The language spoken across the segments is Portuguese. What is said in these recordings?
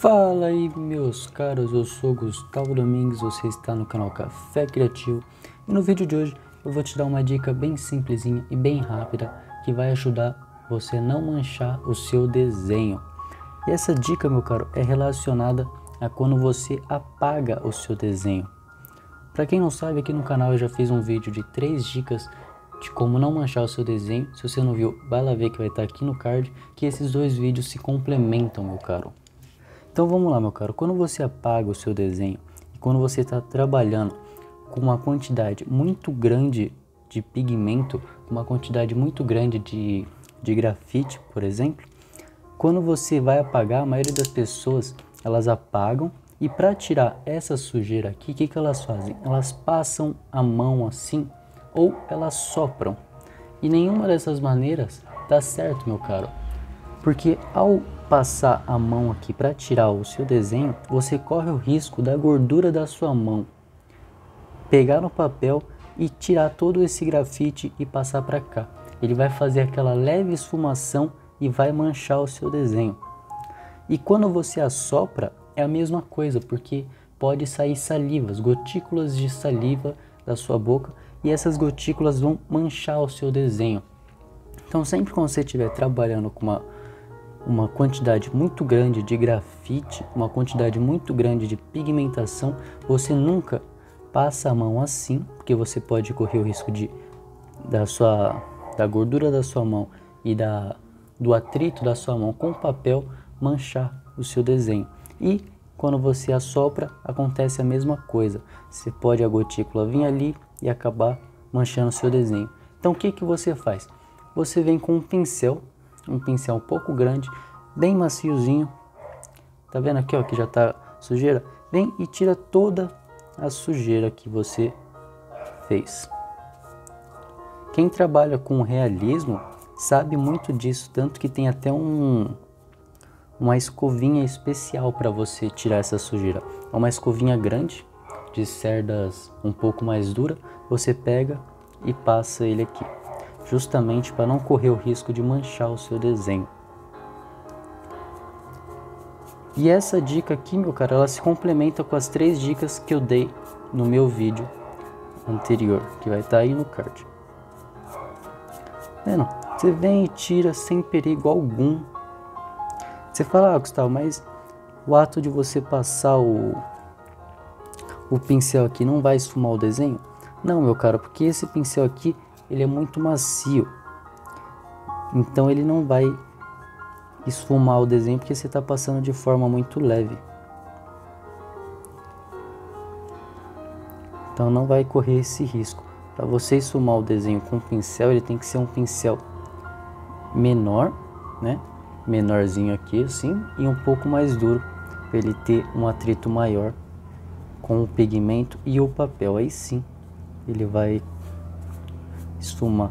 Fala aí, meus caros, eu sou Gustavo Domingues, você está no canal Café Criativo e no vídeo de hoje eu vou te dar uma dica bem simplesinha e bem rápida que vai ajudar você a não manchar o seu desenho. E essa dica, meu caro, é relacionada a quando você apaga o seu desenho. Para quem não sabe, aqui no canal eu já fiz um vídeo de 3 dicas de como não manchar o seu desenho. Se você não viu, vai lá ver que vai estar aqui no card, que esses dois vídeos se complementam, meu caro. Então vamos lá, meu caro, quando você apaga o seu desenho e quando você está trabalhando com uma quantidade muito grande de pigmento, uma quantidade muito grande de grafite, por exemplo, quando você vai apagar, a maioria das pessoas, elas apagam e para tirar essa sujeira aqui, o que elas fazem? Elas passam a mão assim ou elas sopram. E nenhuma dessas maneiras dá certo, meu caro, porque ao passar a mão aqui para tirar o seu desenho, você corre o risco da gordura da sua mão pegar no papel e tirar todo esse grafite e passar para cá. Ele vai fazer aquela leve esfumação e vai manchar o seu desenho. E quando você assopra é a mesma coisa, porque pode sair salivas, gotículas de saliva da sua boca e essas gotículas vão manchar o seu desenho. Então sempre que você estiver trabalhando com uma quantidade muito grande de grafite, uma quantidade muito grande de pigmentação, você nunca passa a mão assim, porque você pode correr o risco da gordura da sua mão e do atrito da sua mão com o papel manchar o seu desenho. E quando você assopra, acontece a mesma coisa. Você pode a gotícula vir ali e acabar manchando o seu desenho. Então o que você faz? Você vem com um pincel um pouco grande, bem maciozinho, tá vendo aqui, ó, que já tá sujeira? Vem e tira toda a sujeira que você fez. Quem trabalha com realismo sabe muito disso, tanto que tem até uma escovinha especial para você tirar essa sujeira. É uma escovinha grande, de cerdas um pouco mais dura, você pega e passa ele aqui, justamente para não correr o risco de manchar o seu desenho. E essa dica aqui, meu cara, ela se complementa com as 3 dicas que eu dei no meu vídeo anterior, que vai estar aí no card. Vendo? Você vem e tira sem perigo algum. Você fala, ah, Gustavo, mas o ato de você passar o pincel aqui não vai esfumar o desenho? Não, meu cara, porque esse pincel aqui, ele é muito macio, então ele não vai esfumar o desenho porque você está passando de forma muito leve, então não vai correr esse risco. Para você esfumar o desenho com pincel, ele tem que ser um pincel menor, né, menorzinho aqui assim, e um pouco mais duro, para ele ter um atrito maior com o pigmento e o papel, aí sim ele vai esfumar.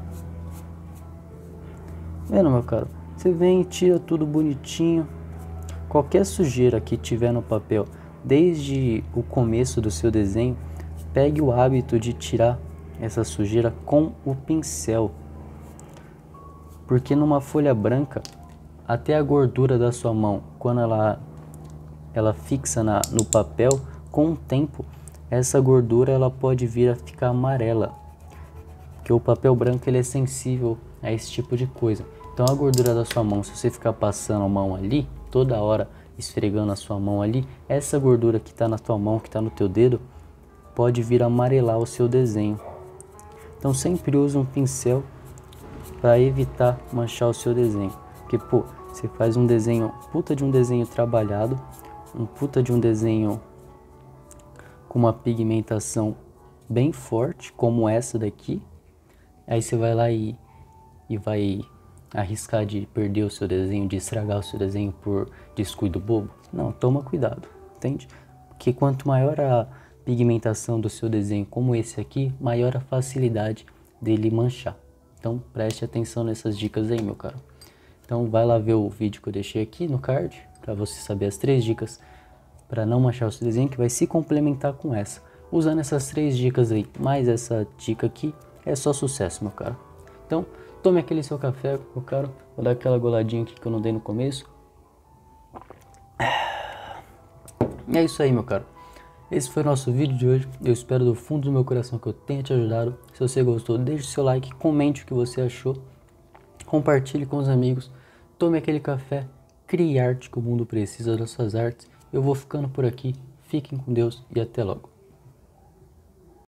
Vendo, meu caro? Você vem e tira tudo bonitinho. Qualquer sujeira que tiver no papel, desde o começo do seu desenho, pegue o hábito de tirar essa sujeira com o pincel. Porque numa folha branca, até a gordura da sua mão, quando ela fixa no papel, com o tempo, essa gordura ela pode vir a ficar amarela. Porque o papel branco ele é sensível a esse tipo de coisa. Então a gordura da sua mão, se você ficar passando a mão ali, toda hora esfregando a sua mão ali, essa gordura que está na tua mão, que está no teu dedo, pode vir a amarelar o seu desenho. Então sempre use um pincel para evitar manchar o seu desenho. Porque, pô, você faz um desenho, puta de um desenho trabalhado, um puta de um desenho com uma pigmentação bem forte, como essa daqui, aí você vai lá e vai arriscar de perder o seu desenho, de estragar o seu desenho por descuido bobo? Não, toma cuidado, entende? Porque quanto maior a pigmentação do seu desenho, como esse aqui, maior a facilidade dele manchar. Então preste atenção nessas dicas aí, meu caro. Então vai lá ver o vídeo que eu deixei aqui no card, para você saber as 3 dicas para não manchar o seu desenho, que vai se complementar com essa. Usando essas 3 dicas aí, mais essa dica aqui, é só sucesso, meu caro. Então, tome aquele seu café, meu caro. Vou dar aquela goladinha aqui que eu não dei no começo. E é isso aí, meu caro. Esse foi o nosso vídeo de hoje. Eu espero do fundo do meu coração que eu tenha te ajudado. Se você gostou, deixe seu like, comente o que você achou, compartilhe com os amigos, tome aquele café, crie arte que o mundo precisa das suas artes. Eu vou ficando por aqui. Fiquem com Deus e até logo.